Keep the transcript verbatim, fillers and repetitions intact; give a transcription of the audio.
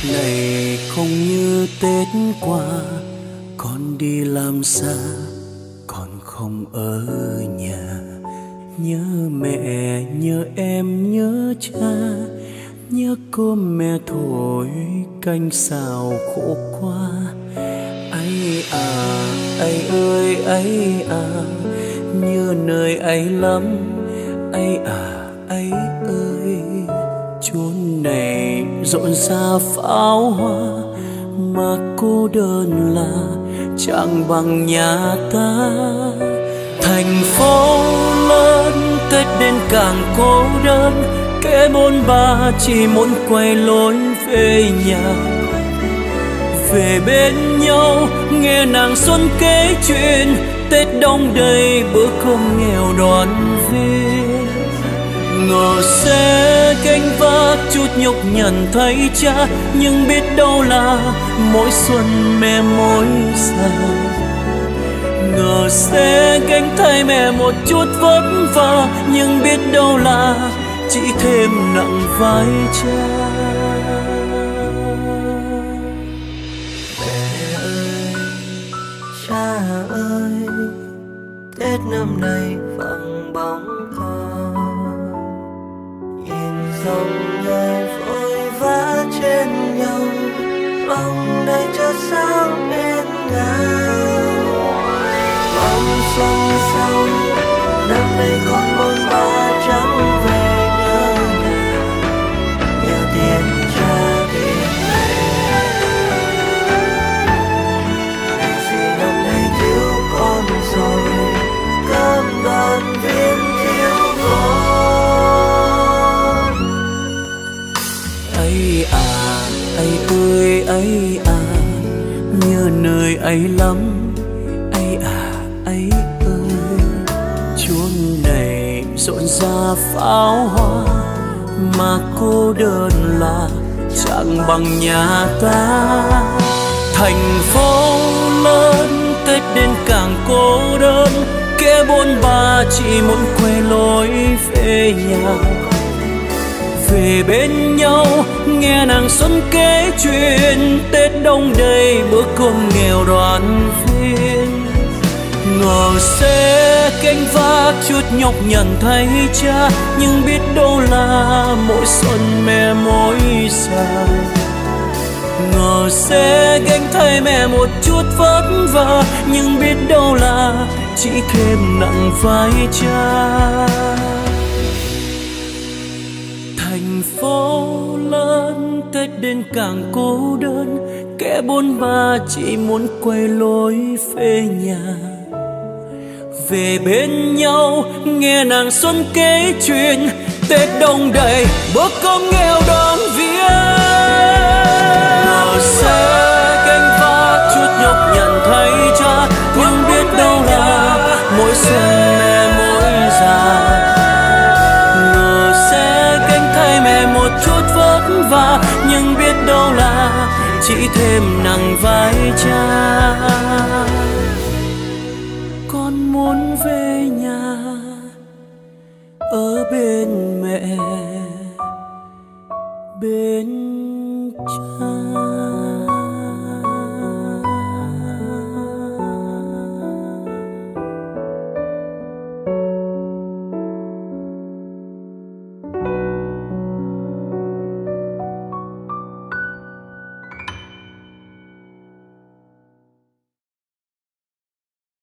này không như Tết qua, con đi làm xa, con không ở nhà. Nhớ mẹ, nhớ em, nhớ cha, nhớ cô mẹ thổi canh xào khổ qua. Ấy à, ấy ơi, ấy à, nhớ nơi ấy lắm. Ấy à, ấy ơi, chốn này rộn rã pháo hoa, mà cô đơn là chẳng bằng nhà ta. Thành phố lớn Tết đến càng cô đơn, kẻ bôn ba chỉ muốn quay lối về nhà. Về bên nhau nghe nàng xuân kể chuyện, Tết đông đầy bữa cơm nghèo đoàn viên. Ngờ sẽ gánh vác chút nhục nhằn thấy cha, nhưng biết đâu là mỗi xuân mẹ mỗi già. Ngờ sẽ gánh thay mẹ một chút vất vả, nhưng biết đâu là chỉ thêm nặng vai cha. Mẹ ơi, cha ơi, Tết năm nay vắng bóng con. Nhìn dòng người vội vã trên nhau, lòng đầy chợt sáng bên nhau. Mong xuân sau năm nay con bôn ba chẳng về nhớ nhà, nhớ tiền cha tiền mẹ. Lẽ gì năm nay thiếu con rồi, cơm đoàn viên thiếu con. Ấy à, ấy ơi, ấy à, nhớ nơi ấy lắm. Ấy à, ấy ơi, chốn này rộn rã pháo hoa, mà cô đơn là chẳng bằng nhà ta. Thành phố lớn Tết đến càng cô đơn, kẻ bôn ba chỉ muốn quay lối về nhà. Về bên nhau nghe nàng xuân kể chuyện, Tết đông đầy bữa cơm nghèo đoàn viên. Ngờ sẽ gánh vác chút nhọc nhằn thay cha, nhưng biết đâu là mỗi xuân mẹ mỗi già. Ngờ sẽ gánh thay mẹ một chút vất vả, nhưng biết đâu là chỉ thêm nặng vai cha. Thành phố lớn Tết đến càng cô đơn, kẻ bôn ba chỉ muốn quay lối về nhà. Về bên nhau nghe nàng xuân kể chuyện, Tết đông đầy bữa cơm nghèo đoàn viên. Ngờ sẽ gánh vác chút nhọc nhằn thay cha, nhưng biết đâu là mỗi xuân mẹ mỗi già. Ngờ sẽ gánh thay mẹ một chút vất vả, nhưng biết đâu là chỉ thêm nặng vai cha. Con muốn về nhà ở bên mẹ bên cha.